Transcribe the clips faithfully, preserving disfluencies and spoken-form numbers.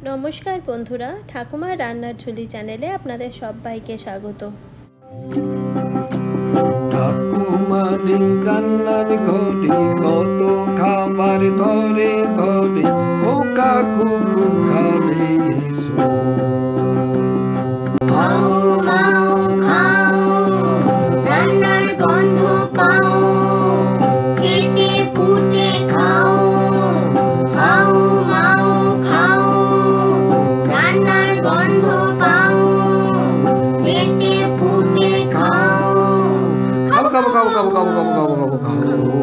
নমস্কার বন্ধুরা, ঠাকুমার রান্নার ঝুলি চ্যানেলে আপনাদের সবাইকে স্বাগত। ঠাকুমার রান্নার ঘরে কত খাবার ধরে ধরে খোকা খুকু খাবে এসো। খাও মাও খাও, রান্নার গন্ধ পাও, চেটে পুটে খাও। খাও মাও খাও, রান্নার গন্ধ পাও, চেটে পুটে খাও। খাবো খাবো খাবো খাবো খাবো খাবো খাবো খাবো খাবো।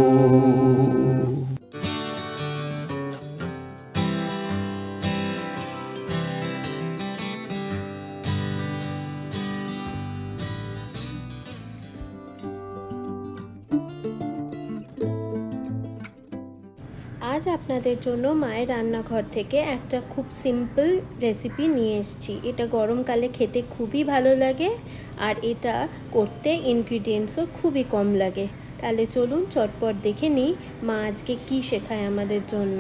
আজ আপনাদের জন্য মায়ের রান্নাঘর থেকে একটা খুব সিম্পল রেসিপি নিয়ে এসেছি। এটা গরমকালে খেতে খুবই ভালো লাগে আর এটা করতে ইনগ্রিডিয়েন্টসও খুবই কম লাগে। তাহলে চলুন চটপট দেখে নিই মা আজকে কী শেখায় আমাদের জন্য।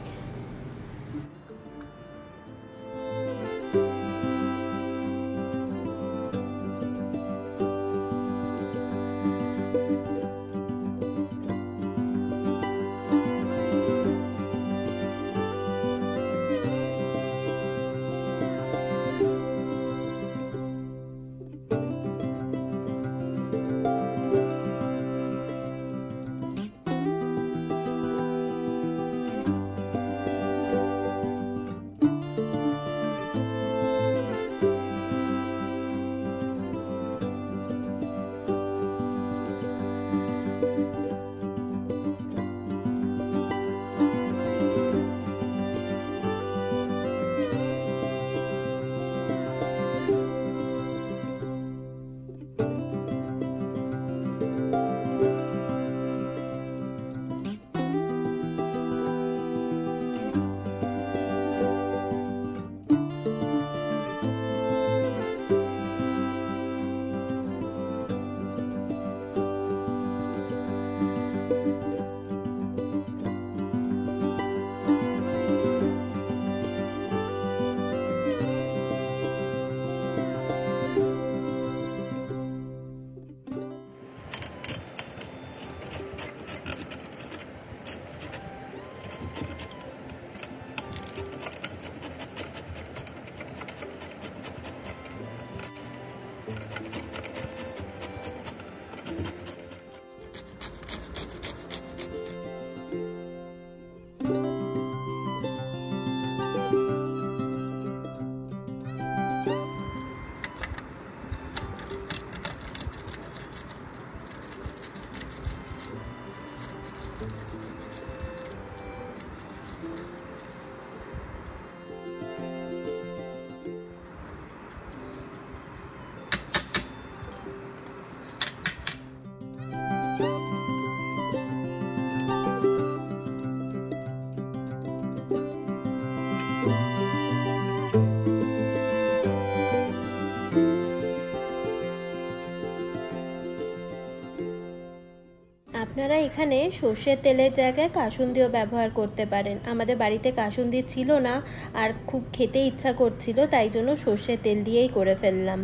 আপনারা এখানে সর্ষের তেলের জায়গায় কাসুন্দিও ব্যবহার করতে পারেন। আমাদের বাড়িতে কাসুন্দি ছিল না আর খুব খেতে ইচ্ছা করছিল, তাই জন্য সর্ষের তেল দিয়েই করে ফেললাম।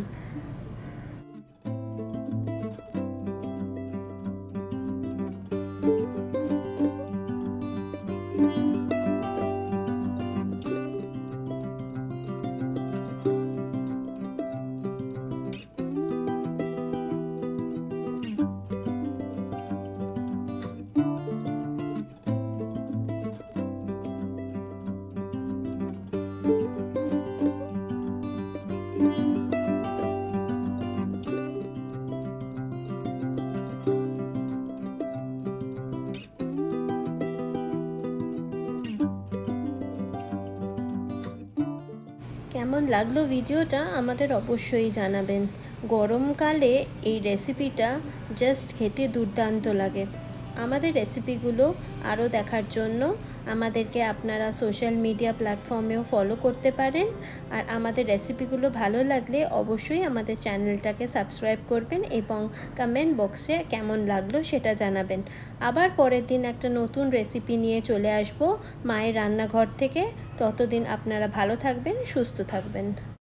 কেমন লাগলো ভিডিওটা আমাদের অবশ্যই জানাবেন। গরমকালে এই রেসিপিটা জাস্ট খেতে দুর্দান্ত লাগে। আমাদের রেসিপিগুলো আরও দেখার জন্য আমাদেরকে আপনারা সোশ্যাল মিডিয়া প্ল্যাটফর্মেও ফলো করতে পারেন। আর আমাদের রেসিপিগুলো ভালো লাগলে অবশ্যই আমাদের চ্যানেলটাকে সাবস্ক্রাইব করবেন এবং কমেন্ট বক্সে কেমন লাগলো সেটা জানাবেন। আবার পরের দিন একটা নতুন রেসিপি নিয়ে চলে আসব মায়ের রান্নাঘর থেকে। ততদিন আপনারা ভালো থাকবেন, সুস্থ থাকবেন।